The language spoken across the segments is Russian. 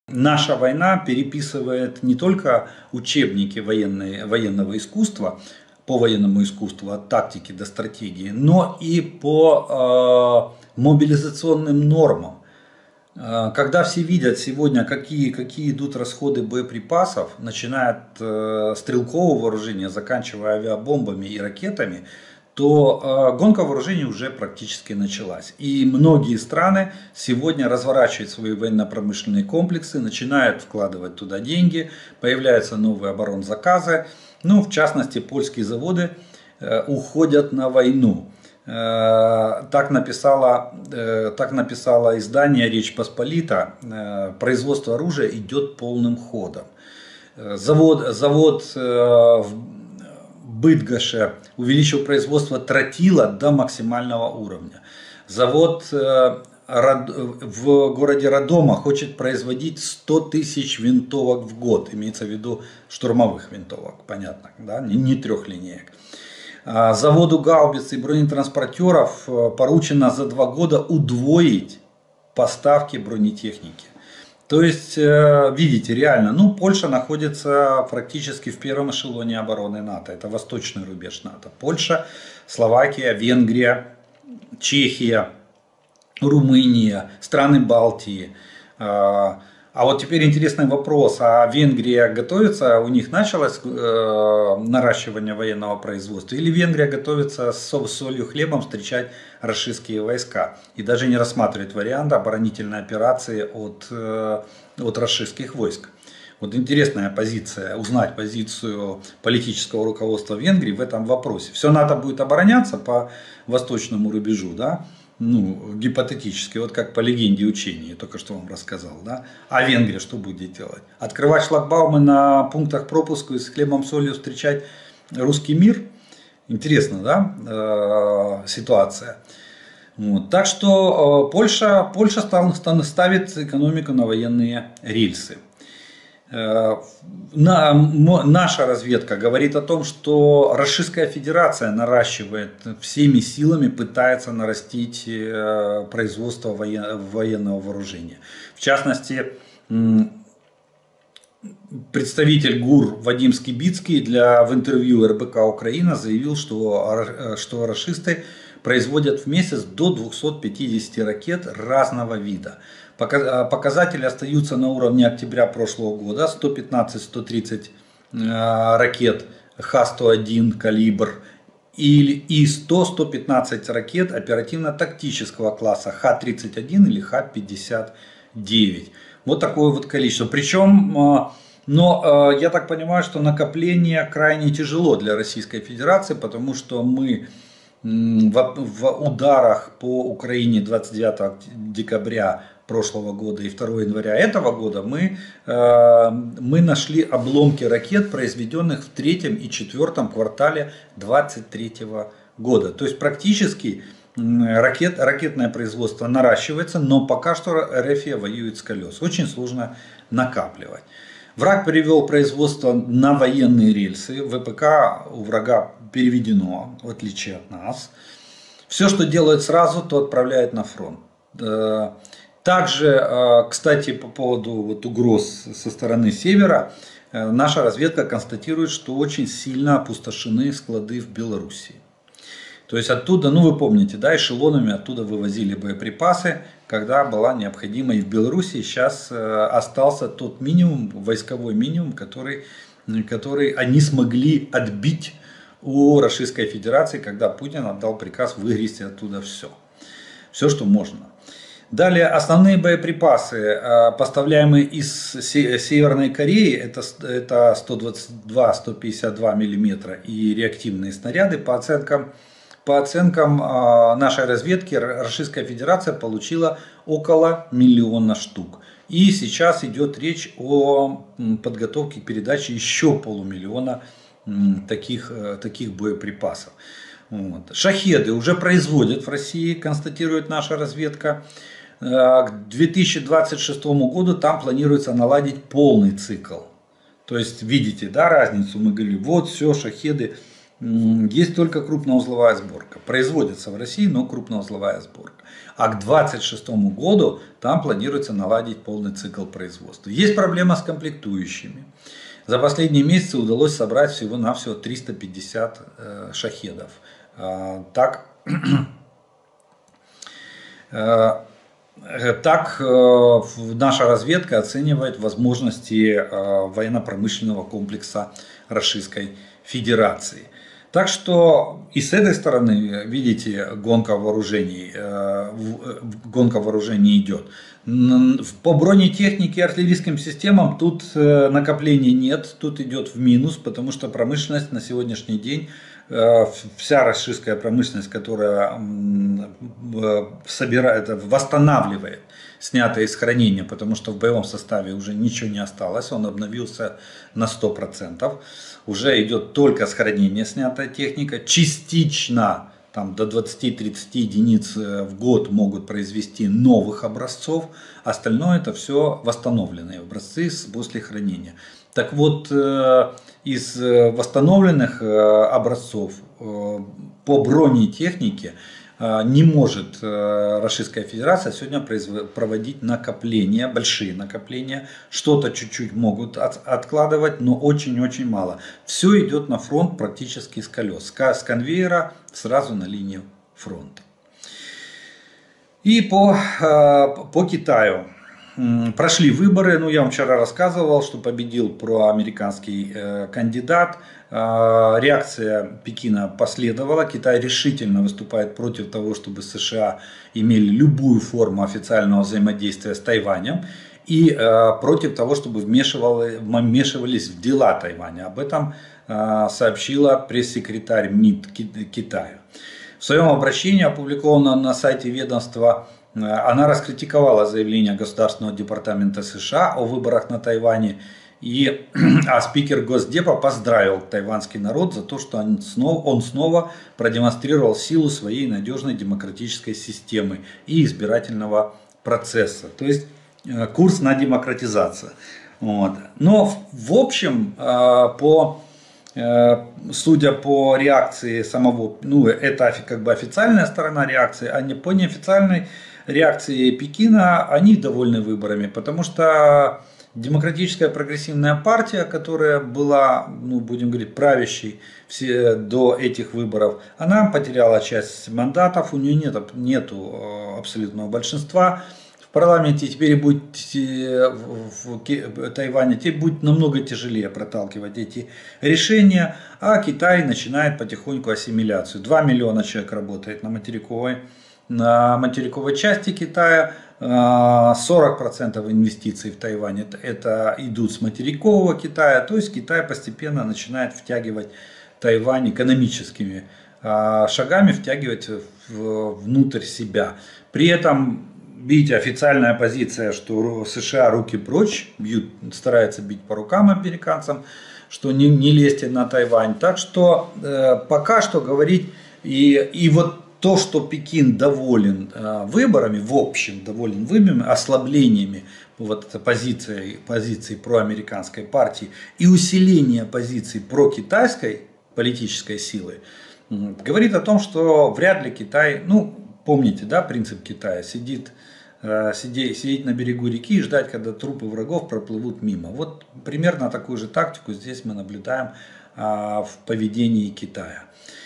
наша война переписывает не только учебники военного искусства, по военному искусству, от тактики до стратегии, но и по мобилизационным нормам. Когда все видят сегодня, какие идут расходы боеприпасов, начиная от стрелкового вооружения, заканчивая авиабомбами и ракетами, то гонка вооружений уже практически началась. И многие страны сегодня разворачивают свои военно-промышленные комплексы, начинают вкладывать туда деньги, появляются новые оборонзаказы. Ну, в частности, польские заводы уходят на войну. Так написало издание «Речь Посполита». Производство оружия идет полным ходом. Завод в Быдгоше увеличил производство тротила до максимального уровня. Завод в городе Родома хочет производить 100 тысяч винтовок в год. Имеется в виду штурмовых винтовок, понятно, да? Не трехлинеек. Заводу гаубиц и бронетранспортеров поручено за 2 года удвоить поставки бронетехники. То есть, видите, реально, ну, Польша находится практически в первом эшелоне обороны НАТО. Это восточный рубеж НАТО. Польша, Словакия, Венгрия, Чехия, Румыния, страны Балтии. А вот теперь интересный вопрос, а Венгрия готовится, у них началось наращивание военного производства, или Венгрия готовится с солью хлебом встречать рашистские войска и даже не рассматривает вариант оборонительной операции от рашистских войск? Вот интересная позиция, узнать позицию политического руководства Венгрии в этом вопросе. Все НАТО будет обороняться по восточному рубежу, да? Ну, гипотетически, вот как по легенде учения, только что вам рассказал, да? А Венгрия что будет делать? Открывать шлагбаумы на пунктах пропуска и с хлебом солью встречать русский мир? Интересно, да, ситуация. Вот. Так что Польша ставит экономику на военные рельсы. Наша разведка говорит о том, что Российская Федерация наращивает всеми силами, пытается нарастить производство военного вооружения. В частности, представитель ГУР Вадим Скибицкий в интервью РБК Украина заявил, что рашисты производят в месяц до 250 ракет разного вида. Показатели остаются на уровне октября прошлого года. 115-130 ракет Х-101 калибр и 100-115 ракет оперативно-тактического класса Х-31 или Х-59. Вот такое вот количество. Причем, но я так понимаю, что накопление крайне тяжело для Российской Федерации, потому что мы в ударах по Украине 29 декабря прошлого года и 2 января этого года мы нашли обломки ракет, произведенных в 3 и 4 квартале 2023 года. То есть практически ракетное производство наращивается, но пока что РФ воюет с колес. Очень сложно накапливать. Враг перевел производство на военные рельсы. ВПК у врага переведено, в отличие от нас. Все, что делает сразу, то отправляет на фронт. Также, кстати, по поводу вот угроз со стороны севера, наша разведка констатирует, что очень сильно опустошены склады в Белоруссии. То есть оттуда, ну вы помните, да, эшелонами оттуда вывозили боеприпасы, когда была необходима. И в Белоруссии сейчас остался тот минимум, войсковой минимум, который они смогли отбить у Российской Федерации, когда Путин отдал приказ выгрести оттуда все, что можно. Далее, основные боеприпасы, поставляемые из Северной Кореи, это 122-152 мм и реактивные снаряды. По оценкам нашей разведки, Российская Федерация получила около 1 миллиона штук. И сейчас идет речь о подготовке к передаче еще 500 000 таких боеприпасов. Вот. Шахеды уже производят в России, констатирует наша разведка. К 2026 году там планируется наладить полный цикл. То есть видите, да, разницу, мы говорили, вот все, шахеды есть только крупноузловая сборка. Производится в России, но крупноузловая сборка. А к 2026 году там планируется наладить полный цикл производства. Есть проблема с комплектующими. За последние месяцы удалось собрать всего-навсего 350 шахедов. Так наша разведка оценивает возможности военно-промышленного комплекса Российской Федерации. Так что и с этой стороны, видите, гонка вооружений идет. По бронетехнике и артиллерийским системам тут накопления нет, тут идет в минус, потому что промышленность на сегодняшний день, вся российская промышленность, которая восстанавливает снятое из хранения, потому что в боевом составе уже ничего не осталось, он обновился на 100%. Уже идет только с хранения снятая техника, частично там, до 20-30 единиц в год могут произвести новых образцов, остальное это все восстановленные образцы после хранения. Так вот, из восстановленных образцов по бронетехнике не может Российская Федерация сегодня проводить накопления, большие накопления. Что-то чуть-чуть могут откладывать, но очень-очень мало. Все идет на фронт практически с колес, с конвейера сразу на линию фронта. И по Китаю. Прошли выборы, я вам вчера рассказывал, что победил проамериканский кандидат. Реакция Пекина последовала. Китай решительно выступает против того, чтобы США имели любую форму официального взаимодействия с Тайванем. И против того, чтобы вмешивались в дела Тайваня. Об этом сообщила пресс-секретарь МИД Китая. В своем обращении, опубликованном на сайте ведомства, она раскритиковала заявление Государственного департамента США о выборах на Тайване, а спикер Госдепа поздравил тайванский народ за то, что он снова продемонстрировал силу своей надежной демократической системы и избирательного процесса, то есть курс на демократизацию. Вот. Но в общем, судя по реакции самого, это как бы официальная сторона реакции, а не по неофициальной реакции Пекина, они довольны выборами, потому что Демократическая прогрессивная партия, которая была, будем говорить, правящей до этих выборов, она потеряла часть мандатов, у нее нету абсолютного большинства. В парламенте теперь будет в Тайване теперь будет намного тяжелее проталкивать эти решения, а Китай начинает потихоньку ассимиляцию. 2 миллиона человек работает на материковой части Китая, 40% инвестиций в Тайвань это идут с материкового Китая, то есть Китай постепенно начинает втягивать Тайвань экономическими шагами, втягивать внутрь себя. При этом, видите, официальная позиция, что США руки прочь, стараются бить по рукам американцам, что не лезьте на Тайвань. Так что пока что говорить, и вот то, что Пекин доволен выборами, в общем доволен выборами, ослаблениями позиции проамериканской партии и усиление позиций прокитайской политической силы, говорит о том, что вряд ли Китай, помните, да, принцип Китая, сидеть на берегу реки и ждать, когда трупы врагов проплывут мимо. Вот примерно такую же тактику здесь мы наблюдаем в поведении Китая.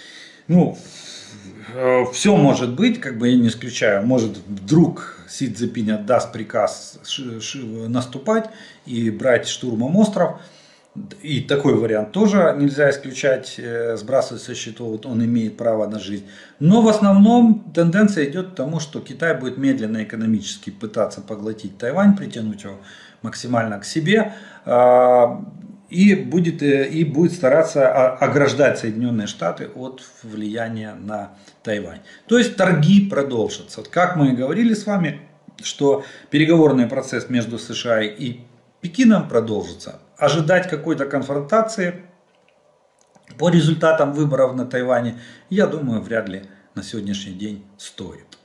Все может быть, я не исключаю, может вдруг Си Цзиньпинь отдаст приказ наступать и брать штурмом остров, и такой вариант тоже нельзя исключать, сбрасывать со счетов, он имеет право на жизнь. Но в основном тенденция идет к тому, что Китай будет медленно экономически пытаться поглотить Тайвань, притянуть его максимально к себе, и будет стараться ограждать Соединенные Штаты от влияния на Тайвань. То есть торги продолжатся. Как мы и говорили с вами, что переговорный процесс между США и Пекином продолжится. Ожидать какой-то конфронтации по результатам выборов на Тайване, я думаю, вряд ли на сегодняшний день стоит.